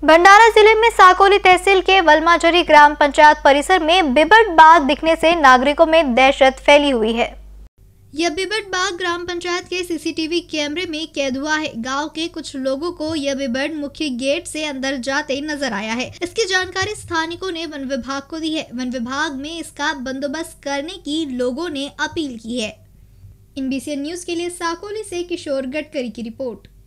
भंडारा जिले में साकोली तहसील के वलमाजरी ग्राम पंचायत परिसर में बिबट बाघ दिखने से नागरिकों में दहशत फैली हुई है। यह बिबट बाघ ग्राम पंचायत के सीसीटीवी कैमरे में कैद हुआ है। गांव के कुछ लोगों को यह बिबट मुख्य गेट से अंदर जाते नजर आया है। इसकी जानकारी स्थानिकों ने वन विभाग को दी है। वन विभाग में इसका बंदोबस्त करने की लोगों ने अपील की है। NBCN न्यूज के लिए साकोली से किशोर गडकरी की रिपोर्ट।